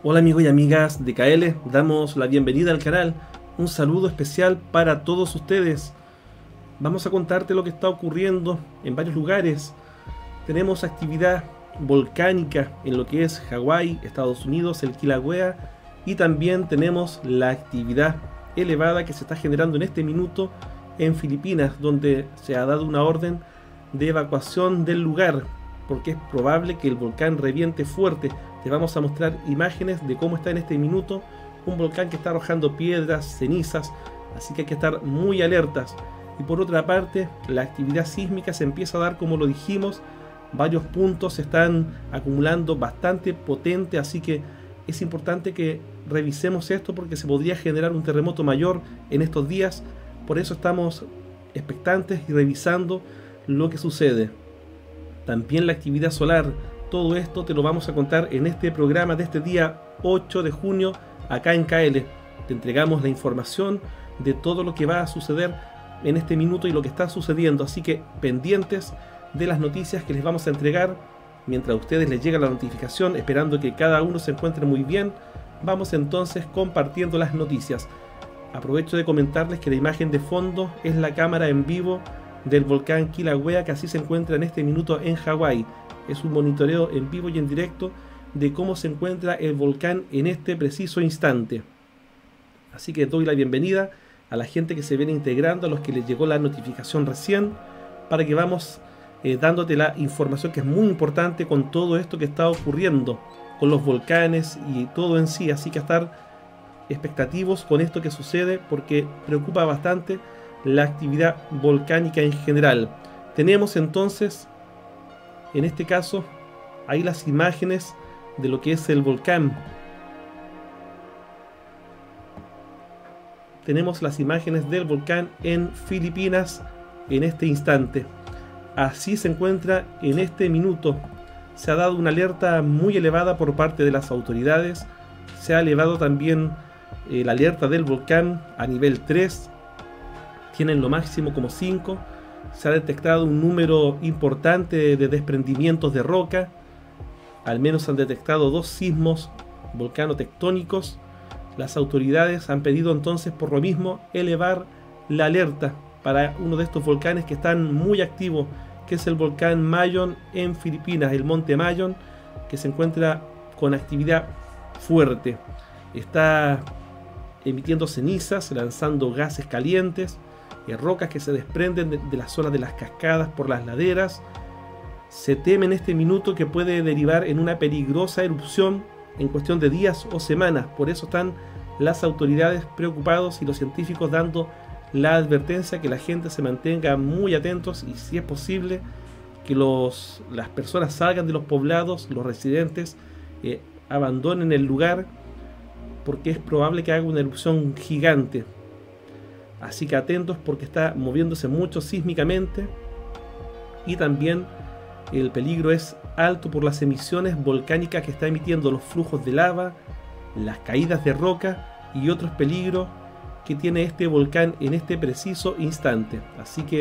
Hola amigos y amigas de KL, damos la bienvenida al canal. Un saludo especial para todos ustedes. Vamos a contarte lo que está ocurriendo en varios lugares. Tenemos actividad volcánica en lo que es Hawái, Estados Unidos, el Kilauea, y también tenemos la actividad elevada que se está generando en este minuto en Filipinas, donde se ha dado una orden de evacuación del lugar porque es probable que el volcán reviente fuerte. Te vamos a mostrar imágenes de cómo está en este minuto un volcán que está arrojando piedras, cenizas, así que hay que estar muy alertas. Y por otra parte, la actividad sísmica se empieza a dar, como lo dijimos, varios puntos se están acumulando bastante potente, así que es importante que revisemos esto porque se podría generar un terremoto mayor en estos días. Por eso estamos expectantes y revisando lo que sucede. También la actividad solar, todo esto te lo vamos a contar en este programa de este día 8 de junio acá en KL. Te entregamos la información de todo lo que va a suceder en este minuto y lo que está sucediendo, así que pendientes de las noticias que les vamos a entregar. Mientras a ustedes les llega la notificación, esperando que cada uno se encuentre muy bien, vamos entonces compartiendo las noticias. Aprovecho de comentarles que la imagen de fondo es la cámara en vivo del volcán Kilauea, que así se encuentra en este minuto en Hawái. Es un monitoreo en vivo y en directo de cómo se encuentra el volcán en este preciso instante. Así que doy la bienvenida a la gente que se viene integrando, a los que les llegó la notificación recién, para que vamos dándote la información que es muy importante con todo esto que está ocurriendo, con los volcanes y todo en sí. Así que estar expectativos con esto que sucede porque preocupa bastante la actividad volcánica en general. Tenemos entonces, en este caso, ahí las imágenes de lo que es el volcán. Tenemos las imágenes del volcán en Filipinas en este instante. Así se encuentra en este minuto. Se ha dado una alerta muy elevada por parte de las autoridades. Se ha elevado también la alerta del volcán a nivel 3. Tienen lo máximo como 5. Se ha detectado un número importante de desprendimientos de roca. Al menos han detectado 2 sismos volcanotectónicos. Las autoridades han pedido entonces por lo mismo elevar la alerta para uno de estos volcanes que están muy activos, que es el volcán Mayon en Filipinas, el monte Mayon, que se encuentra con actividad fuerte. Está emitiendo cenizas, lanzando gases calientes, rocas que se desprenden de las zonas de las cascadas por las laderas. Se teme en este minuto que puede derivar en una peligrosa erupción en cuestión de días o semanas. Por eso están las autoridades preocupados y los científicos dando la advertencia que la gente se mantenga muy atentos y, si es posible, que las personas salgan de los poblados, los residentes abandonen el lugar, porque es probable que haga una erupción gigante. Así que atentos porque está moviéndose mucho sísmicamente y también el peligro es alto por las emisiones volcánicas que está emitiendo, los flujos de lava, las caídas de roca y otros peligros que tiene este volcán en este preciso instante. Así que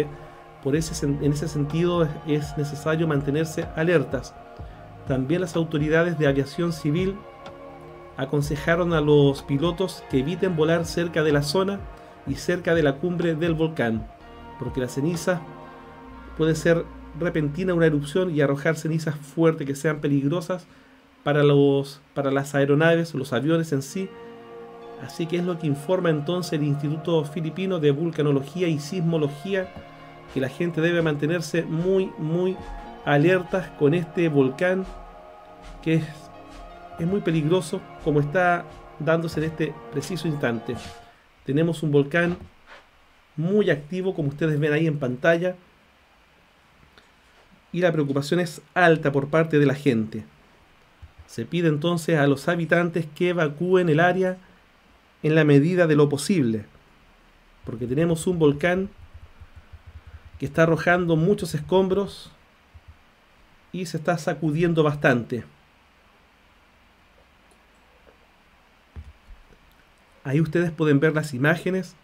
en ese sentido es necesario mantenerse alertas. También las autoridades de aviación civil aconsejaron a los pilotos que eviten volar cerca de la zona y cerca de la cumbre del volcán, porque la ceniza puede ser repentina, una erupción, y arrojar cenizas fuertes que sean peligrosas para las aeronaves, los aviones en sí. Así que es lo que informa entonces el Instituto Filipino de Vulcanología y Sismología, que la gente debe mantenerse muy alertas con este volcán, que es muy peligroso como está dándose en este preciso instante. Tenemos un volcán muy activo, como ustedes ven ahí en pantalla, y la preocupación es alta por parte de la gente. Se pide entonces a los habitantes que evacúen el área en la medida de lo posible, porque tenemos un volcán que está arrojando muchos escombros y se está sacudiendo bastante. Ahí ustedes pueden ver las imágenes.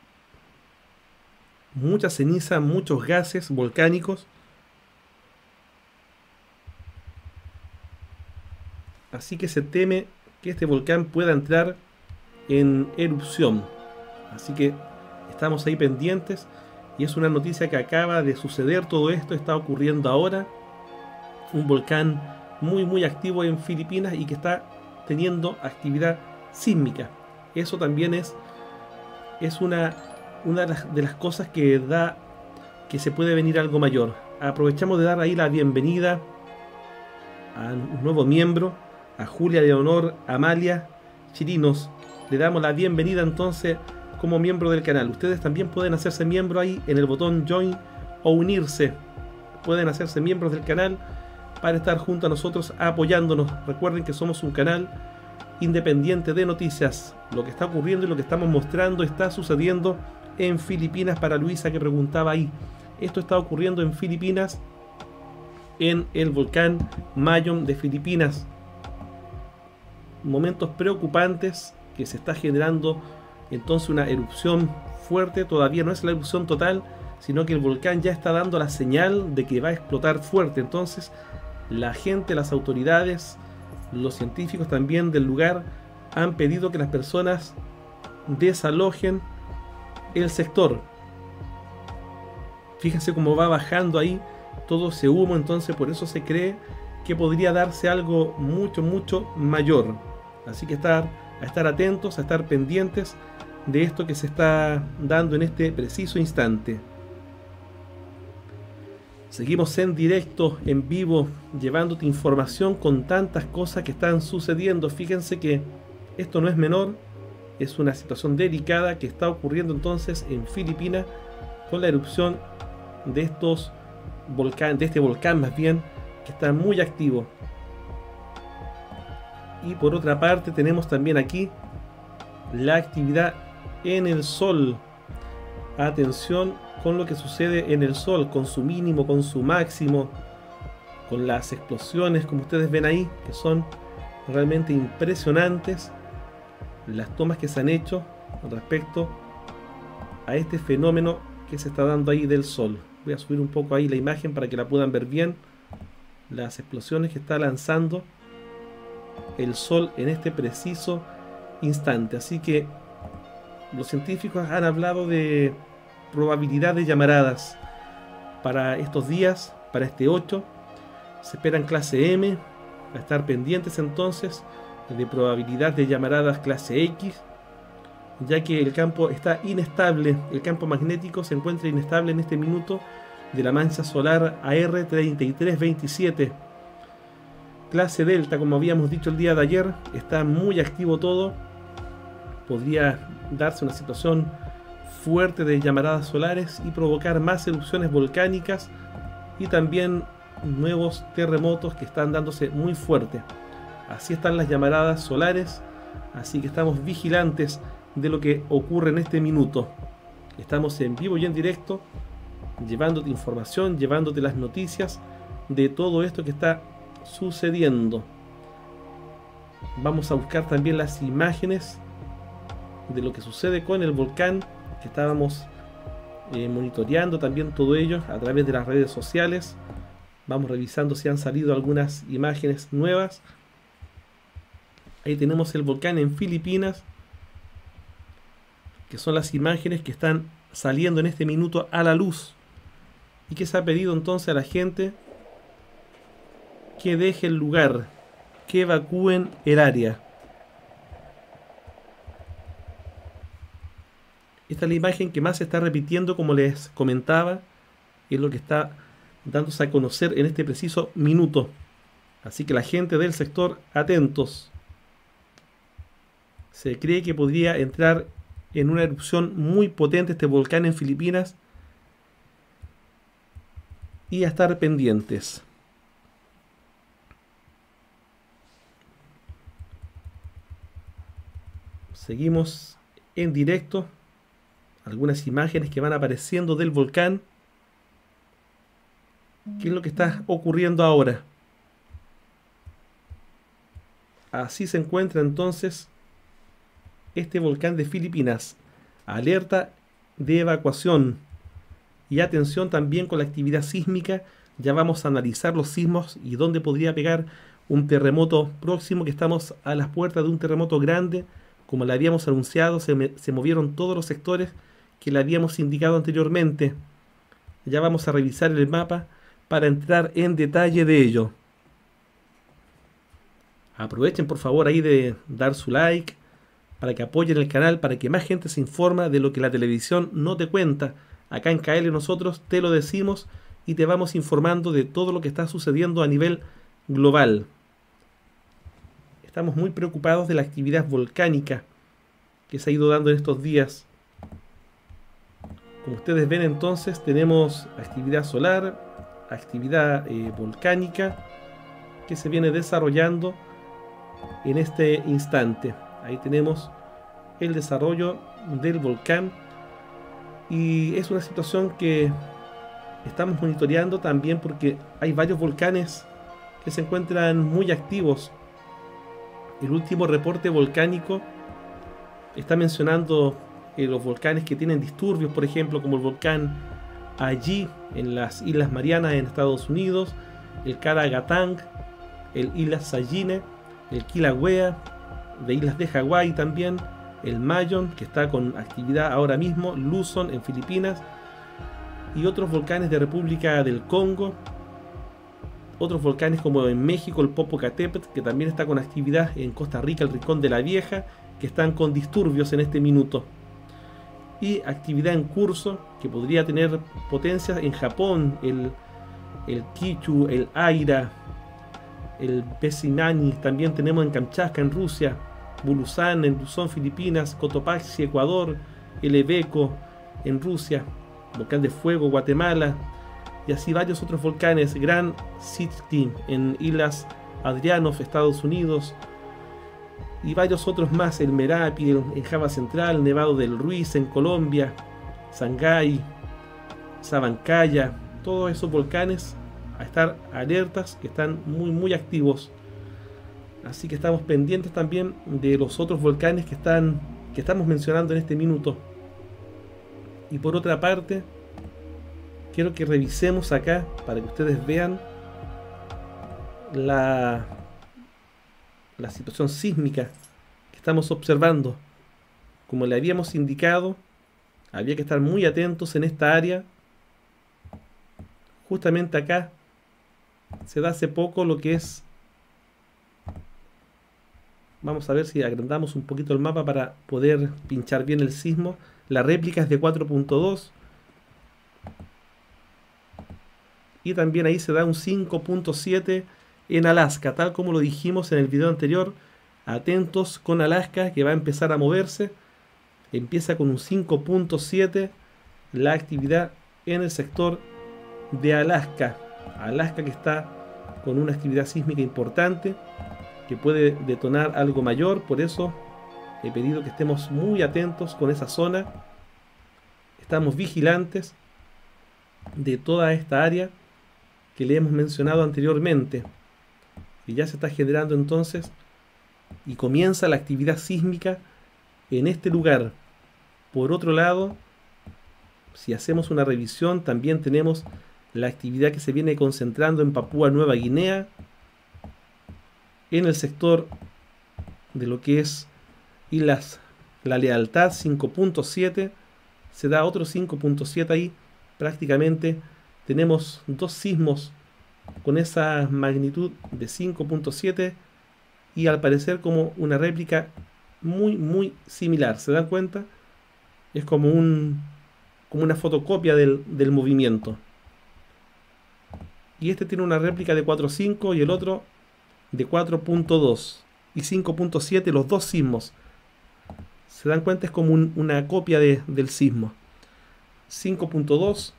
Mucha ceniza, muchos gases volcánicos. Así que se teme que este volcán pueda entrar en erupción. Así que estamos ahí pendientes, y es una noticia que acaba de suceder. Todo esto está ocurriendo ahora. Un volcán muy activo en Filipinas y que está teniendo actividad sísmica. Eso también es una de las cosas que da que se puede venir algo mayor. Aprovechamos de dar ahí la bienvenida a un nuevo miembro, a Julia Leonor Amalia Chirinos. Le damos la bienvenida entonces como miembro del canal. Ustedes también pueden hacerse miembro ahí en el botón Join o unirse. Pueden hacerse miembros del canal para estar junto a nosotros apoyándonos. Recuerden que somos un canal independiente de noticias. Lo que está ocurriendo y lo que estamos mostrando está sucediendo en Filipinas. Para Luisa, que preguntaba ahí, esto está ocurriendo en Filipinas, en el volcán Mayon de Filipinas. Momentos preocupantes, que se está generando entonces una erupción fuerte. Todavía no es la erupción total, sino que el volcán ya está dando la señal de que va a explotar fuerte. Entonces la gente, las autoridades, los científicos también del lugar han pedido que las personas desalojen el sector. Fíjense cómo va bajando ahí todo ese humo. Entonces por eso se cree que podría darse algo mucho mayor. Así que a estar atentos, a estar pendientes de esto que se está dando en este preciso instante. Seguimos en directo, en vivo, llevándote información con tantas cosas que están sucediendo. Fíjense que esto no es menor, es una situación delicada que está ocurriendo entonces en Filipinas con la erupción de este volcán más bien, que está muy activo. Y por otra parte tenemos también aquí la actividad en el Sol. Atención con lo que sucede en el Sol, con su mínimo, con su máximo, con las explosiones como ustedes ven ahí, que son realmente impresionantes las tomas que se han hecho respecto a este fenómeno que se está dando ahí del Sol. Voy a subir un poco ahí la imagen para que la puedan ver bien, las explosiones que está lanzando el Sol en este preciso instante. Así que los científicos han hablado de probabilidad de llamaradas para estos días, para este 8. Se esperan clase M, a estar pendientes entonces de probabilidad de llamaradas clase X, ya que el campo está inestable. El campo magnético se encuentra inestable en este minuto de la mancha solar AR3327. Clase Delta, como habíamos dicho el día de ayer, está muy activo todo. Podría darse una situación fuerte de llamaradas solares y provocar más erupciones volcánicas y también nuevos terremotos que están dándose muy fuerte. Así están las llamaradas solares, así que estamos vigilantes de lo que ocurre en este minuto. Estamos en vivo y en directo, llevándote información, llevándote las noticias de todo esto que está sucediendo. Vamos a buscar también las imágenes de lo que sucede con el volcán, que estábamos monitoreando también todo ello a través de las redes sociales. Vamos revisando si han salido algunas imágenes nuevas. Ahí tenemos el volcán en Filipinas, que son las imágenes que están saliendo en este minuto a la luz, y que se ha pedido entonces a la gente que deje el lugar, que evacúen el área. Esta es la imagen que más se está repitiendo, como les comentaba, y es lo que está dándose a conocer en este preciso minuto. Así que la gente del sector, atentos. Se cree que podría entrar en una erupción muy potente este volcán en Filipinas, y a estar pendientes. Seguimos en directo. Algunas imágenes que van apareciendo del volcán. ¿Qué es lo que está ocurriendo ahora? Así se encuentra entonces este volcán de Filipinas. Alerta de evacuación. Y atención también con la actividad sísmica. Ya vamos a analizar los sismos y dónde podría pegar un terremoto próximo, que estamos a las puertas de un terremoto grande, como le habíamos anunciado. Se movieron todos los sectores que le habíamos indicado anteriormente. Ya vamos a revisar el mapa para entrar en detalle de ello. Aprovechen por favor ahí de dar su like, para que apoyen el canal, para que más gente se informa de lo que la televisión no te cuenta. Acá en KL nosotros te lo decimos y te vamos informando de todo lo que está sucediendo a nivel global. Estamos muy preocupados de la actividad volcánica que se ha ido dando en estos días. Como ustedes ven, entonces tenemos actividad solar, actividad volcánica que se viene desarrollando en este instante. Ahí tenemos el desarrollo del volcán y es una situación que estamos monitoreando también, porque hay varios volcanes que se encuentran muy activos. El último reporte volcánico está mencionando los volcanes que tienen disturbios, por ejemplo, como el volcán allí en las Islas Marianas en Estados Unidos, el Karagatang, el Islas Sayine, el Kilauea de Islas de Hawái también, el Mayon, que está con actividad ahora mismo, Luzon en Filipinas, y otros volcanes de República del Congo, otros volcanes como en México el Popocatépetl, que también está con actividad, en Costa Rica el Rincón de la Vieja, que están con disturbios en este minuto, y actividad en curso que podría tener potencias en Japón, el Kichu, el Aira, el Pesimani, también tenemos en Kamchatka en Rusia, Bulusan en Luzón, Filipinas, Cotopaxi, Ecuador, el Eveco en Rusia, Volcán de Fuego, Guatemala, y así varios otros volcanes, Gran Sitkin en Islas Adrianov, Estados Unidos, y varios otros más, el Merapi en Java Central, Nevado del Ruiz en Colombia, Sangay, Sabancaya, todos esos volcanes a estar alertas, que están muy activos. Así que estamos pendientes también de los otros volcanes que estamos mencionando en este minuto. Y por otra parte, quiero que revisemos acá para que ustedes vean la situación sísmica que estamos observando. Como le habíamos indicado, había que estar muy atentos en esta área. Justamente acá se da hace poco lo que es... Vamos a ver si agrandamos un poquito el mapa para poder pinchar bien el sismo. La réplica es de 4.2. Y también ahí se da un 5.7 en Alaska, tal como lo dijimos en el video anterior. Atentos con Alaska, que va a empezar a moverse. Empieza con un 5.7 la actividad en el sector de Alaska. Alaska, que está con una actividad sísmica importante, que puede detonar algo mayor. Por eso he pedido que estemos muy atentos con esa zona. Estamos vigilantes de toda esta área que le hemos mencionado anteriormente, y ya se está generando entonces y comienza la actividad sísmica en este lugar. Por otro lado, si hacemos una revisión, también tenemos la actividad que se viene concentrando en Papúa Nueva Guinea, en el sector de lo que es Islas La Lealtad, 5.7, se da otro 5.7 ahí. Prácticamente tenemos dos sismos con esa magnitud de 5.7, y al parecer como una réplica muy similar. ¿Se dan cuenta? Es como una fotocopia del movimiento. Y este tiene una réplica de 4.5 y el otro de 4.2 y 5.7, los dos sismos. Se dan cuenta, es como una copia del sismo. 5.2.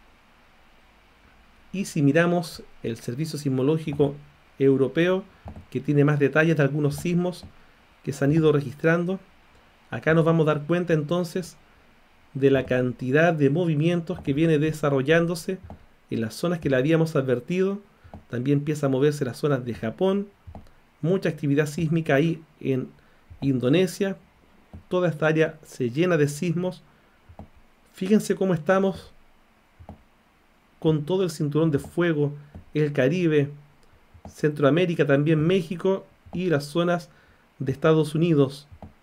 Y si miramos el Servicio Sismológico Europeo, que tiene más detalles de algunos sismos que se han ido registrando, acá nos vamos a dar cuenta entonces de la cantidad de movimientos que viene desarrollándose en las zonas que le habíamos advertido. También empieza a moverse las zonas de Japón, mucha actividad sísmica ahí en Indonesia. Toda esta área se llena de sismos. Fíjense cómo estamos con todo el cinturón de fuego, el Caribe, Centroamérica, también México y las zonas de Estados Unidos.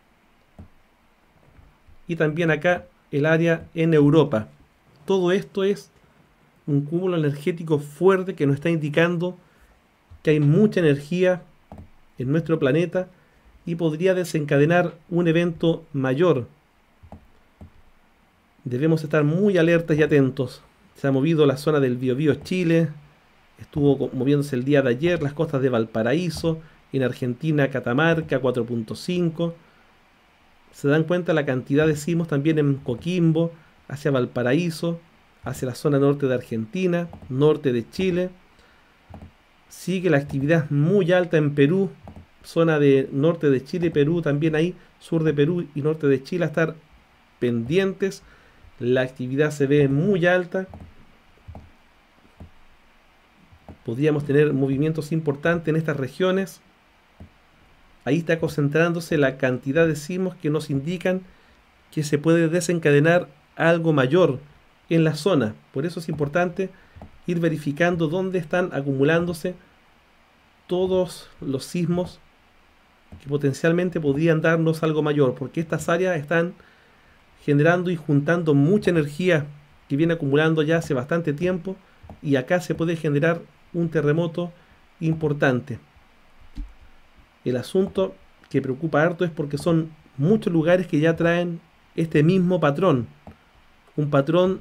Y también acá el área en Europa. Todo esto es un cúmulo energético fuerte que nos está indicando que hay mucha energía en nuestro planeta y podría desencadenar un evento mayor. Debemos estar muy alertas y atentos. Se ha movido la zona del Biobío Chile, estuvo moviéndose el día de ayer las costas de Valparaíso, en Argentina Catamarca 4.5. Se dan cuenta la cantidad de sismos también en Coquimbo, hacia Valparaíso, hacia la zona norte de Argentina, norte de Chile. Sigue la actividad muy alta en Perú, zona de norte de Chile, Perú, también ahí, sur de Perú y norte de Chile, a estar pendientes. La actividad se ve muy alta. Podríamos tener movimientos importantes en estas regiones. Ahí está concentrándose la cantidad de sismos que nos indican que se puede desencadenar algo mayor en la zona. Por eso es importante ir verificando dónde están acumulándose todos los sismos que potencialmente podrían darnos algo mayor, porque estas áreas están generando y juntando mucha energía que viene acumulando ya hace bastante tiempo, y acá se puede generar un terremoto importante. El asunto que preocupa harto es porque son muchos lugares que ya traen este mismo patrón, un patrón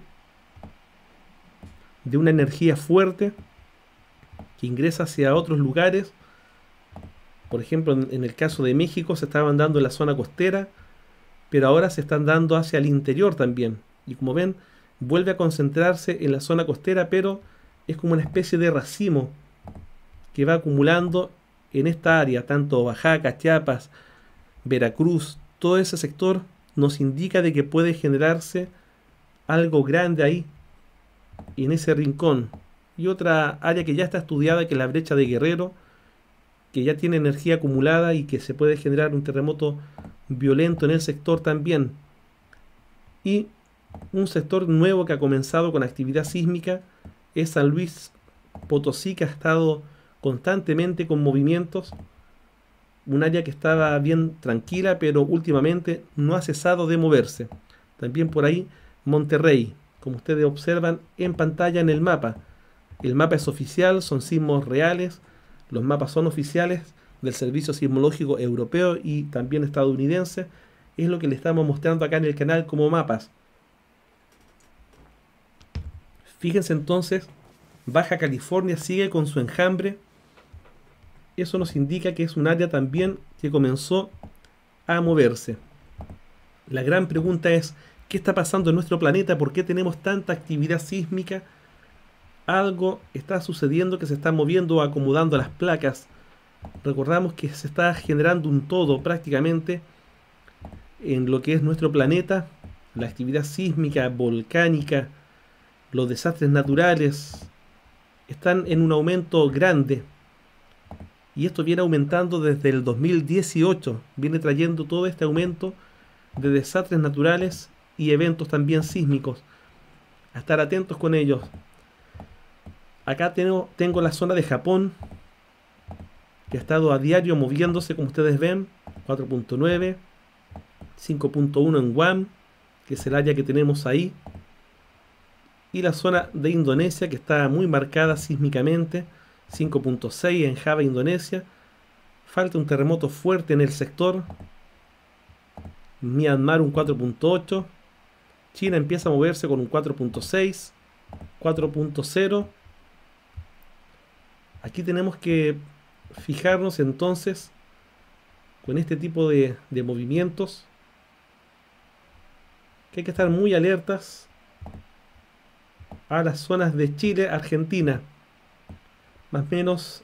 de una energía fuerte que ingresa hacia otros lugares. Por ejemplo, en el caso de México se estaban dando en la zona costera, pero ahora se están dando hacia el interior también. Y como ven, vuelve a concentrarse en la zona costera, pero es como una especie de racimo que va acumulando en esta área, tanto Oaxaca, Chiapas, Veracruz, todo ese sector nos indica de que puede generarse algo grande ahí, en ese rincón. Y otra área que ya está estudiada, que es la brecha de Guerrero, que ya tiene energía acumulada y que se puede generar un terremoto violento en el sector también. Y un sector nuevo que ha comenzado con actividad sísmica es San Luis Potosí, que ha estado constantemente con movimientos. Un área que estaba bien tranquila, pero últimamente no ha cesado de moverse. También por ahí Monterrey, como ustedes observan en pantalla en el mapa. El mapa es oficial, son sismos reales. Los mapas son oficiales del Servicio Sismológico Europeo y también estadounidense. Es lo que le estamos mostrando acá en el canal como mapas. Fíjense entonces, Baja California sigue con su enjambre. Eso nos indica que es un área también que comenzó a moverse. La gran pregunta es, ¿qué está pasando en nuestro planeta? ¿Por qué tenemos tanta actividad sísmica? Algo está sucediendo, que se están moviendo o acomodando las placas. Recordamos que se está generando un todo prácticamente en lo que es nuestro planeta. La actividad sísmica, volcánica, los desastres naturales están en un aumento grande. Y esto viene aumentando desde el 2018. Viene trayendo todo este aumento de desastres naturales y eventos también sísmicos. A estar atentos con ellos. Acá tengo la zona de Japón, que ha estado a diario moviéndose, como ustedes ven, 4.9, 5.1 en Guam, que es el área que tenemos ahí. Y la zona de Indonesia, que está muy marcada sísmicamente, 5.6 en Java, Indonesia. Falta un terremoto fuerte en el sector. Myanmar un 4.8. China empieza a moverse con un 4.6, 4.0. Aquí tenemos que fijarnos entonces con este tipo de movimientos, que hay que estar muy alertas a las zonas de Chile, Argentina. Más o menos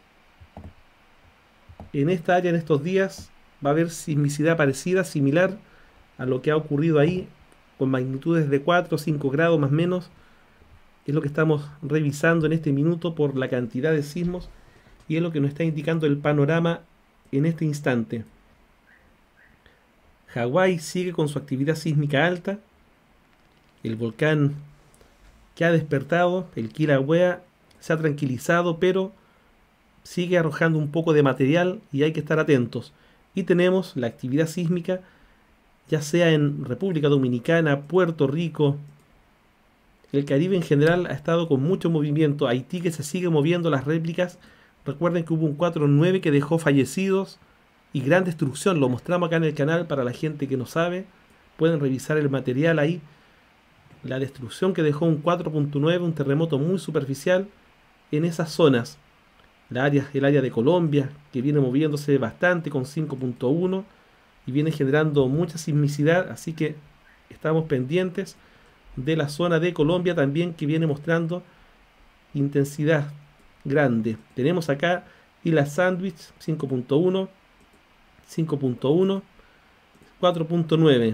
en esta área, en estos días, va a haber sismicidad parecida, similar a lo que ha ocurrido ahí, con magnitudes de 4 o 5 grados más o menos. Es lo que estamos revisando en este minuto por la cantidad de sismos, y es lo que nos está indicando el panorama en este instante. Hawái sigue con su actividad sísmica alta. El volcán que ha despertado, el Kilauea, se ha tranquilizado, pero sigue arrojando un poco de material y hay que estar atentos. Y tenemos la actividad sísmica, ya sea en República Dominicana, Puerto Rico, el Caribe en general ha estado con mucho movimiento. Haití, que se sigue moviendo, las réplicas. Recuerden que hubo un 4.9 que dejó fallecidos y gran destrucción. Lo mostramos acá en el canal para la gente que no sabe. Pueden revisar el material ahí. La destrucción que dejó un 4.9, un terremoto muy superficial en esas zonas. El área de Colombia, que viene moviéndose bastante con 5.1 y viene generando mucha sismicidad. Así que estamos pendientes de la zona de Colombia también, que viene mostrando intensidad grande. Tenemos acá Islas Sandwich 5.1, 5.1, 4.9.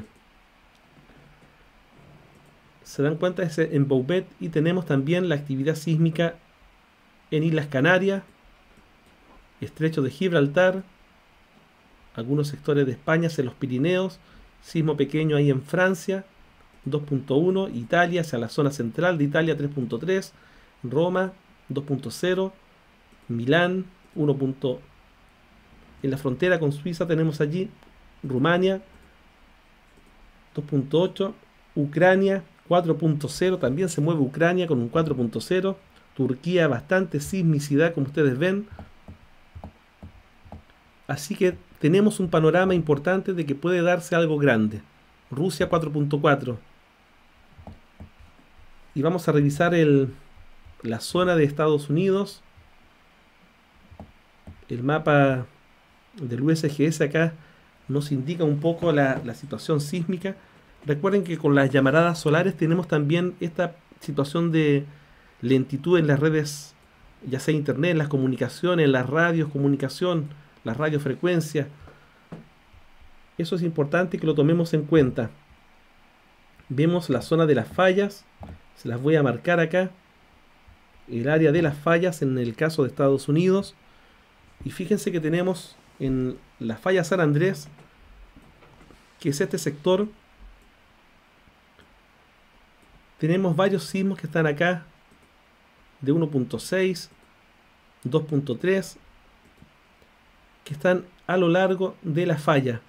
Se dan cuenta, ese en Bouvet. Y tenemos también la actividad sísmica en Islas Canarias, Estrecho de Gibraltar, algunos sectores de España, en los Pirineos, sismo pequeño ahí en Francia 2.1, Italia, hacia la zona central de Italia 3.3, Roma 2.0, Milán 1. En la frontera con Suiza tenemos allí Rumania 2.8, Ucrania 4.0, también se mueve Ucrania con un 4.0, Turquía bastante sismicidad como ustedes ven. Así que tenemos un panorama importante de que puede darse algo grande. Rusia 4.4. Y vamos a revisar la zona de Estados Unidos. El mapa del USGS acá nos indica un poco la situación sísmica. Recuerden que con las llamaradas solares tenemos también esta situación de lentitud en las redes, ya sea internet, en las comunicaciones, en las radios, comunicación, las radiofrecuencias. Eso es importante que lo tomemos en cuenta. Vemos la zona de las fallas, se las voy a marcar acá. El área de las fallas en el caso de Estados Unidos. Y fíjense que tenemos en la falla San Andrés, que es este sector, tenemos varios sismos que están acá de 1.6, 2.3, que están a lo largo de la falla.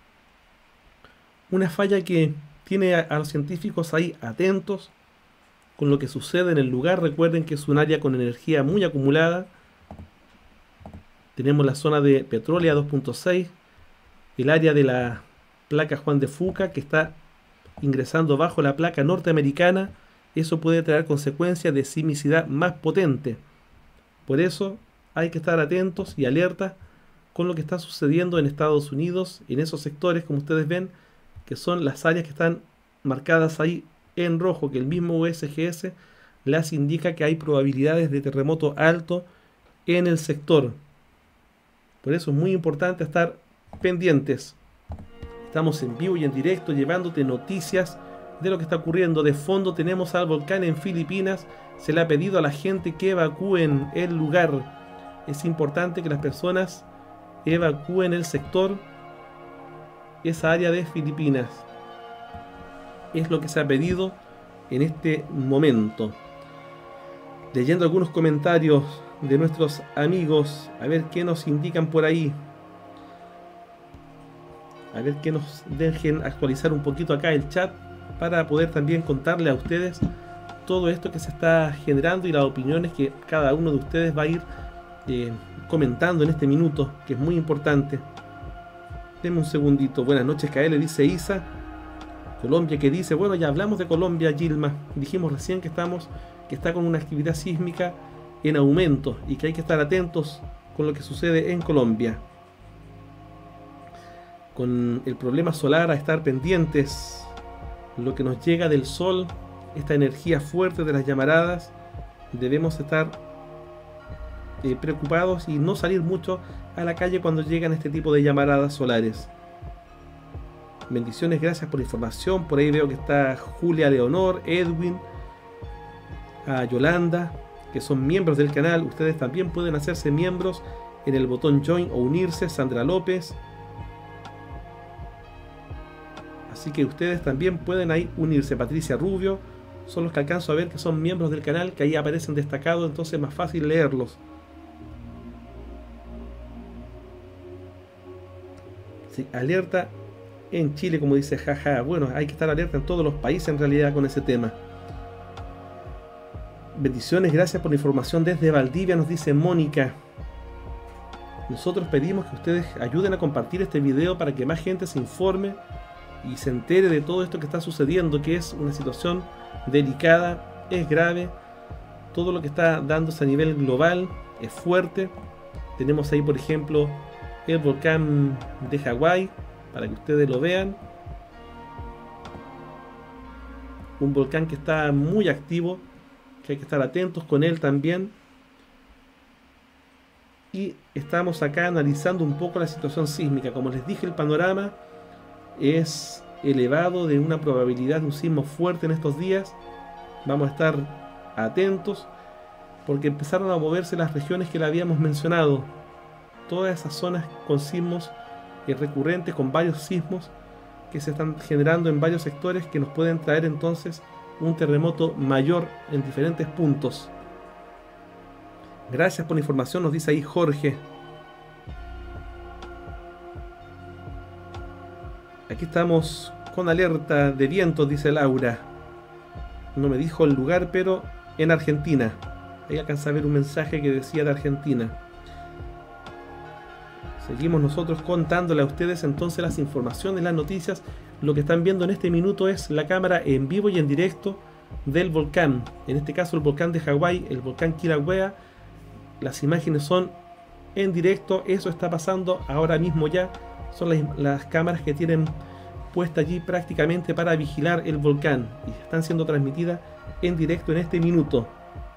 Una falla que tiene a los científicos ahí atentos con lo que sucede en el lugar. Recuerden que es un área con energía muy acumulada. Tenemos la zona de Petrolia 2.6, el área de la placa Juan de Fuca, que está ingresando bajo la placa norteamericana. Eso puede traer consecuencias de sismicidad más potente. Por eso hay que estar atentos y alertas con lo que está sucediendo en Estados Unidos, en esos sectores, como ustedes ven, que son las áreas que están marcadas ahí en rojo, que el mismo USGS las indica que hay probabilidades de terremoto alto en el sector. Por eso es muy importante estar pendientes. Estamos en vivo y en directo llevándote noticias de lo que está ocurriendo. De fondo tenemos al volcán en Filipinas. Se le ha pedido a la gente que evacúen el lugar. Es importante que las personas evacúen el sector, esa área de Filipinas. Es lo que se ha pedido en este momento. Leyendo algunos comentarios de nuestros amigos, a ver qué nos indican por ahí. A ver que nos dejen actualizar un poquito acá el chat para poder también contarle a ustedes todo esto que se está generando y las opiniones que cada uno de ustedes va a ir comentando en este minuto, que es muy importante. Denme un segundito. Buenas noches, KL, dice Isa. Colombia, que dice, bueno, ya hablamos de Colombia, Gilma. Dijimos recién que está con una actividad sísmica en aumento y que hay que estar atentos con lo que sucede en Colombia. Con el problema solar, a estar pendientes. Lo que nos llega del sol, esta energía fuerte de las llamaradas, debemos estar preocupados y no salir mucho a la calle cuando llegan este tipo de llamaradas solares. Bendiciones, gracias por la información. Por ahí veo que está Julia Leonor, Edwin, a Yolanda, que son miembros del canal. Ustedes también pueden hacerse miembros en el botón Join o unirse. Sandra López. Así que ustedes también pueden ahí unirse. Patricia Rubio, son los que alcanzo a ver que son miembros del canal, que ahí aparecen destacados, entonces es más fácil leerlos. Sí, alerta en Chile, como dice jaja. Bueno, hay que estar alerta en todos los países en realidad con ese tema. Bendiciones, gracias por la información desde Valdivia, nos dice Mónica. Nosotros pedimos que ustedes ayuden a compartir este video para que más gente se informe y se entere de todo esto que está sucediendo, que es una situación delicada, es grave. Todo lo que está dándose a nivel global es fuerte. Tenemos ahí, por ejemplo, el volcán de Hawái, para que ustedes lo vean. Un volcán que está muy activo, que hay que estar atentos con él también. Y estamos acá analizando un poco la situación sísmica. Como les dije, el panorama es elevado, de una probabilidad de un sismo fuerte en estos días. Vamos a estar atentos porque empezaron a moverse las regiones que le habíamos mencionado. Todas esas zonas con sismos recurrentes, con varios sismos que se están generando en varios sectores, que nos pueden traer entonces un terremoto mayor en diferentes puntos. Gracias por la información, nos dice ahí Jorge. Aquí estamos con alerta de vientos, dice Laura. No me dijo el lugar, pero en Argentina. Ahí alcanza a ver un mensaje que decía de Argentina. Seguimos nosotros contándole a ustedes entonces las informaciones, las noticias. Lo que están viendo en este minuto es la cámara en vivo y en directo del volcán. En este caso el volcán de Hawái, el volcán Kilauea. Las imágenes son en directo, eso está pasando ahora mismo ya. Son las cámaras que tienen puesta allí prácticamente para vigilar el volcán y están siendo transmitidas en directo en este minuto.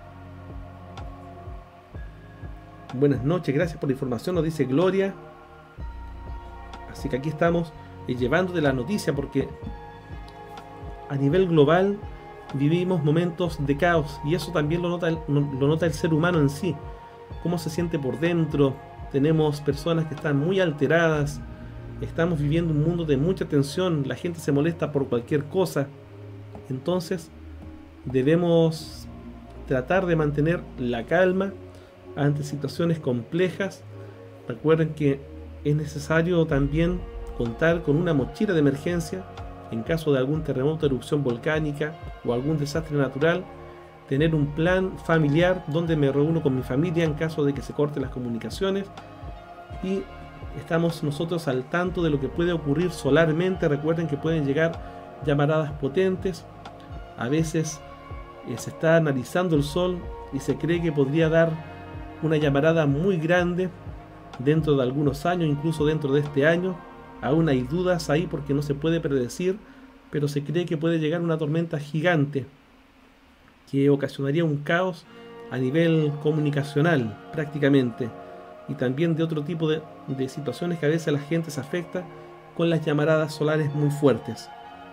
Buenas noches, gracias por la información, nos dice Gloria. Así que aquí estamos llevándote la noticia, porque a nivel global vivimos momentos de caos y eso también lo nota el ser humano en sí. Cómo se siente por dentro. Tenemos personas que están muy alteradas. Estamos viviendo un mundo de mucha tensión. La gente se molesta por cualquier cosa. Entonces debemos tratar de mantener la calma ante situaciones complejas. Recuerden que es necesario también contar con una mochila de emergencia en caso de algún terremoto, erupción volcánica o algún desastre natural. Tener un plan familiar donde me reúno con mi familia en caso de que se corten las comunicaciones. Y estamos nosotros al tanto de lo que puede ocurrir solarmente. Recuerden que pueden llegar llamaradas potentes. A veces se está analizando el sol y se cree que podría dar una llamarada muy grande dentro de algunos años, incluso dentro de este año. Aún hay dudas ahí porque no se puede predecir, pero se cree que puede llegar una tormenta gigante que ocasionaría un caos a nivel comunicacional prácticamente, y también de otro tipo de situaciones que a veces a la gente se afecta con las llamaradas solares muy fuertes.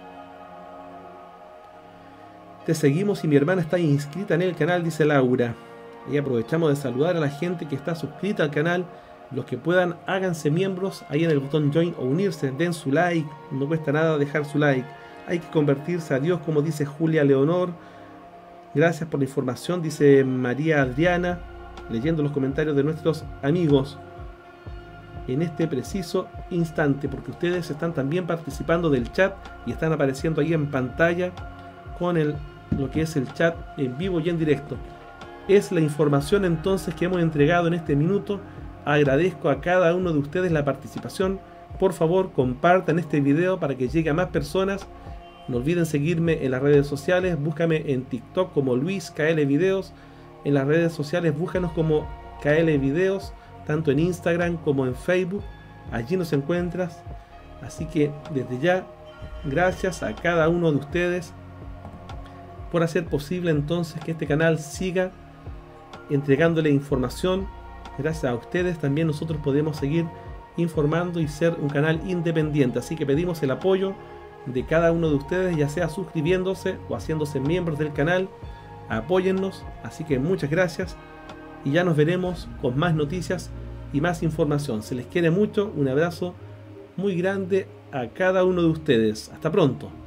Te seguimos y mi hermana está inscrita en el canal, dice Laura. Y aprovechamos de saludar a la gente que está suscrita al canal. Los que puedan, háganse miembros ahí en el botón Join o unirse, den su like, no cuesta nada dejar su like. Hay que convertirse a Dios, como dice Julia Leonor. Gracias por la información, dice María Adriana, leyendo los comentarios de nuestros amigos en este preciso instante, porque ustedes están también participando del chat y están apareciendo ahí en pantalla con lo que es el chat en vivo y en directo. Es la información entonces que hemos entregado en este minuto. Agradezco a cada uno de ustedes la participación. Por favor, compartan este video para que llegue a más personas. No olviden seguirme en las redes sociales. Búscame en TikTok como Luis KL Videos. En las redes sociales búscanos como KL Videos, tanto en Instagram como en Facebook. Allí nos encuentras. Así que desde ya, gracias a cada uno de ustedes por hacer posible entonces que este canal siga entregándole información. Gracias a ustedes también nosotros podemos seguir informando y ser un canal independiente. Así que pedimos el apoyo de cada uno de ustedes, ya sea suscribiéndose o haciéndose miembros del canal. Apóyennos, así que muchas gracias y ya nos veremos con más noticias y más información. Se les quiere mucho, un abrazo muy grande a cada uno de ustedes. Hasta pronto.